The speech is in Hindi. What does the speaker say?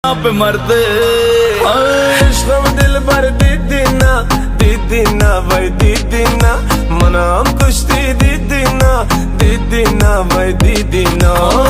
आप मरते इश्क़ दिल भर दीदी ना भाई दीदी ना मना हम कुश्ती दीदी ना भाई दीदी ना।